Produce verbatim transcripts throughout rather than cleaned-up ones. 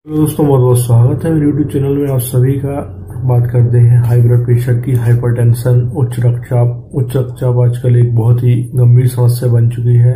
दोस्तों बहुत बहुत स्वागत है मेरे यूट्यूब चैनल में। आप सभी का बात करते हैं हाई ब्लड प्रेशर की। हाइपरटेंशन, उच्च रक्तचाप उच्च रक्तचाप आजकल एक बहुत ही गंभीर समस्या बन चुकी है।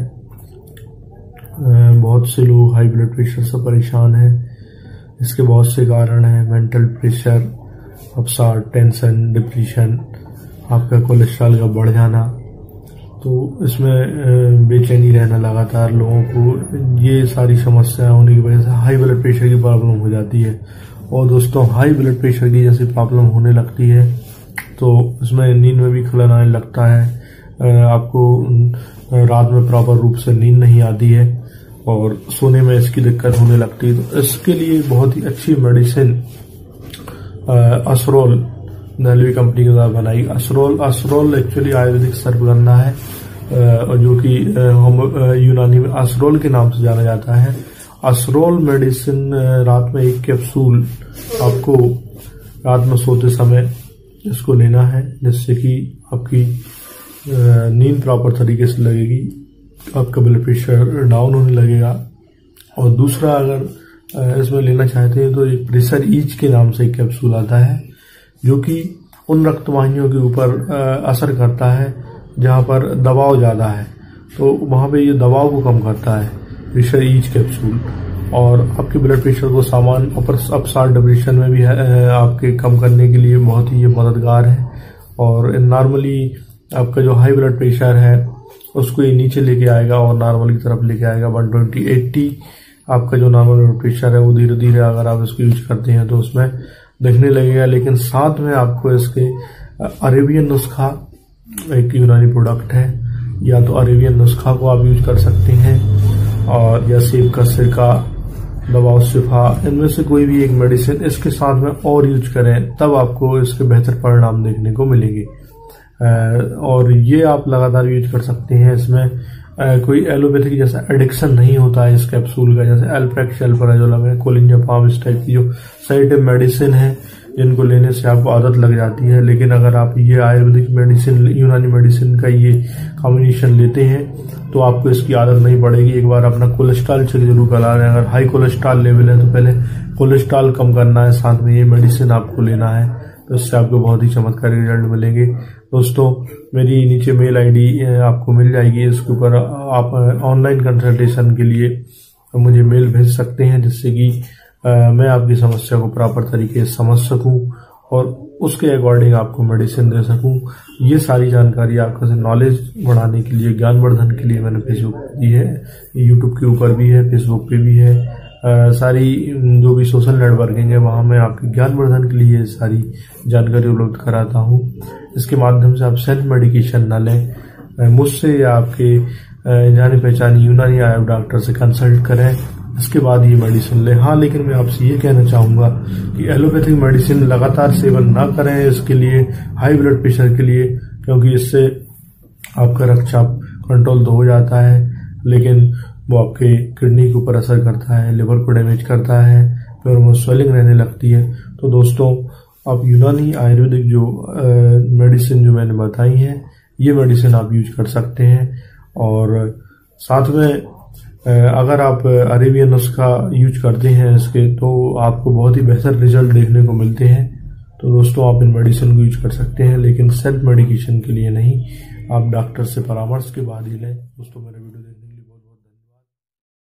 बहुत से लोग हाई ब्लड प्रेशर से परेशान हैं। इसके बहुत से कारण हैं, मेंटल प्रेशर, अवसाद, टेंशन, डिप्रेशन, आपका कोलेस्ट्रॉल का बढ़ जाना। तो इसमें बेचैनी रहना लगातार लोगों को, ये सारी समस्याएं होने की वजह से हाई ब्लड प्रेशर की प्रॉब्लम हो जाती है। और दोस्तों हाई ब्लड प्रेशर की जैसी प्रॉब्लम होने लगती है तो इसमें नींद में भी खलल आने लगता है। आपको रात में प्रॉपर रूप से नींद नहीं आती है और सोने में इसकी दिक्कत होने लगती है। तो इसके लिए बहुत ही अच्छी मेडिसिन असरोल दिल्ली कंपनी के द्वारा बनाई। असरोल असरोल एक्चुअली आयुर्वेदिक सर्वगन्ना है और जो कि हम यूनानी में असरोल के नाम से जाना जाता है। असरोल मेडिसिन रात में एक कैप्सूल आपको रात में सोते समय इसको लेना है, जिससे कि आपकी नींद प्रॉपर तरीके से लगेगी, आपका ब्लड प्रेशर डाउन होने लगेगा। और दूसरा, अगर इसमें लेना चाहते हैं तो एक प्रेशर ईच के नाम से एक कैप्सूल आता है, जो कि उन रक्तवाहिनियों के ऊपर असर करता है जहां पर दबाव ज्यादा है, तो वहां पे ये दबाव को कम करता है प्रेशर ईच कैप्सूल। और आपके ब्लड प्रेशर को सामान्य अवसाद, डिप्रेशन में भी है, आपके कम करने के लिए बहुत ही ये मददगार है। और नॉर्मली आपका जो हाई ब्लड प्रेशर है उसको ये नीचे लेके आएगा और नॉर्मल की तरफ लेके आएगा। वन ट्वेंटी एट्टी आपका जो नॉर्मल ब्लड प्रेशर है वो धीरे धीरे अगर आप इसको यूज करते हैं तो उसमें दिखने लगेगा। लेकिन साथ में आपको इसके अरेबियन नुस्खा एक यूनानी प्रोडक्ट है, या तो अरेबियन नुस्खा को आप यूज कर सकते हैं और या सेब का सिरका, दवा शिफा, इनमें से कोई भी एक मेडिसिन इसके साथ में और यूज करें, तब आपको इसके बेहतर परिणाम देखने को मिलेंगे। और ये आप लगातार यूज कर सकते हैं। इसमें कोई एलोपैथिक जैसा एडिक्शन नहीं होता है इस कैप्सूल का, जैसे एल्प्रेक्स, एल्प्राजोलम है, कोलिंजापाम, इस टाइप की जो सेडेटिव मेडिसिन है जिनको लेने से आपको आदत लग जाती है। लेकिन अगर आप ये आयुर्वेदिक मेडिसिन, यूनानी मेडिसिन का ये कॉम्बिनेशन लेते हैं तो आपको इसकी आदत नहीं पड़ेगी। एक बार अपना कोलेस्ट्रॉल चेक जरूर करा लें। अगर हाई कोलेस्ट्रॉल लेवल है तो पहले कोलेस्ट्रॉल कम करना है, साथ में ये मेडिसिन आपको लेना है, तो इससे आपको बहुत ही चमत्कारी रिजल्ट मिलेंगे। दोस्तों मेरी नीचे मेल आईडी आपको मिल जाएगी, इसके ऊपर आप ऑनलाइन कंसल्टेशन के लिए मुझे मेल भेज सकते हैं, जिससे कि मैं आपकी समस्या को प्रॉपर तरीके से समझ सकूं और उसके अकॉर्डिंग आपको मेडिसिन दे सकूं। ये सारी जानकारी आपका नॉलेज बढ़ाने के लिए, ज्ञानवर्धन के लिए मैंने फेसबुक पे दी है, यूट्यूब के ऊपर भी है, फेसबुक पे भी है। आ, सारी जो भी सोशल नेटवर्किंग है वहां मैं आपके ज्ञानवर्धन के लिए सारी जानकारी उपलब्ध कराता हूं। इसके माध्यम से आप सेल्फ मेडिकेशन न लें, मुझसे या आपके जाने पहचाने यूनानी आयुर्वेद डॉक्टर से कंसल्ट करें, इसके बाद ये मेडिसिन लें। हाँ, लेकिन मैं आपसे ये कहना चाहूंगा कि एलोपैथिक मेडिसिन लगातार सेवन ना करें इसके लिए, हाई ब्लड प्रेशर के लिए, क्योंकि इससे आपका रक्तचाप कंट्रोल तो हो जाता है लेकिन वो आपके किडनी के ऊपर असर करता है, लिवर को डैमेज करता है, फिर में स्वेलिंग रहने लगती है। तो दोस्तों आप यूनानी आयुर्वेदिक जो मेडिसिन जो मैंने बताई है, ये मेडिसिन आप यूज कर सकते हैं। और साथ में अगर आप अरेबियन नुस्खा यूज करते हैं इसके, तो आपको बहुत ही बेहतर रिजल्ट देखने को मिलते हैं। तो दोस्तों आप इन मेडिसिन को यूज कर सकते हैं, लेकिन सेल्फ मेडिकेशन के लिए नहीं, आप डॉक्टर से परामर्श के बाद ही लें। दोस्तों मेरा वीडियो देखने